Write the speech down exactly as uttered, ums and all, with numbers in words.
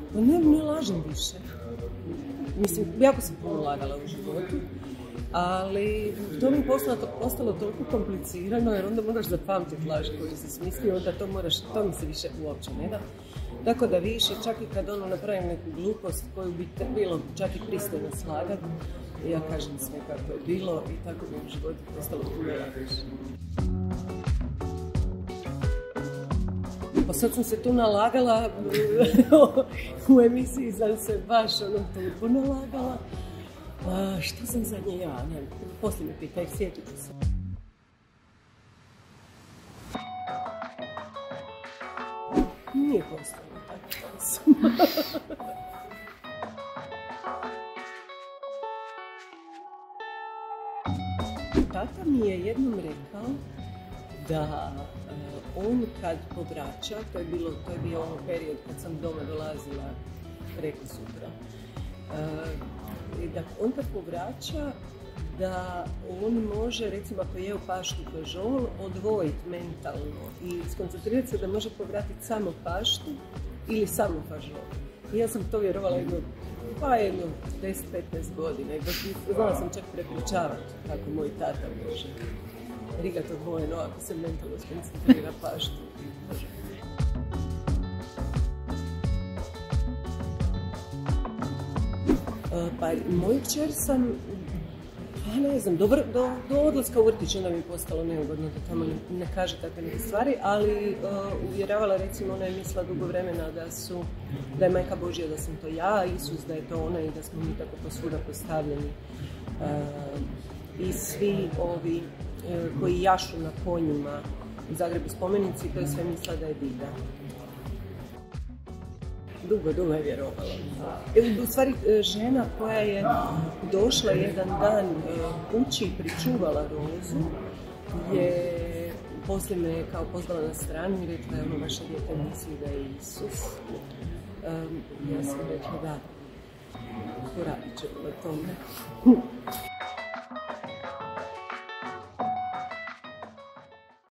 Pa ne, ne lažem više. Mislim, jako sam puno lagala u životu, ali to mi je postalo, postalo toliko komplicirano, jer onda moraš zapamtiti laž koju si smislio, onda to moraš, to mi se više uopće ne da. Tako da više, čak i kad ono napravim neku glupost koju bi bilo čak i pristojno slagati, ja kažem sve kako je bilo i tako mi u životu postalo puno lakše. Pa sad sam se tu nalagala, u emisiji sam se baš onom turbo nalagala. A, što sam zadnje ja? Ne, poslije me pitaj, sjetit ću se. Nije postalo tako. Tata mi je jednom rekao da uh, on kad povraća, to je, bilo, to je bio ono period kad sam doma dolazila preko sutra, uh, da on kad povraća, da on može, recimo ako je u paštu fažol, odvojiti mentalno i skoncentrirati se da može povratiti samo paštu ili samo fažol. I ja sam to vjerovala jedno, pa jedno deset do petnaest godina i znala sam čak prepričavati kako moj tata može rigati odvojeno ako se mentalno skoncentrira paštu. Pa moju kćer sam, pa ne znam, do, do, do odlaska u vrtić onda mi je postalo neugodno da tamo ne, ne kaže takve neke stvari, ali uh, uvjeravala, recimo, ona je mislila dugo vremena da su, da je Majka Božja, da sam to ja, Isus da je to ona i da smo mi tako posvuda postavljeni. Uh, I svi ovi uh, koji jašu na konjima u Zagrebu spomenici, to je sve mislila da je dida. Dugo, dugo je vjerovala. U stvari, žena koja je došla jedan dan kući i pričuvala Rozu, je poslije me kao pozvala na stranu i rekla je ono, vaše dijete misli da je Isus. Um, ja sam rekla da, poradit ćemo na tome.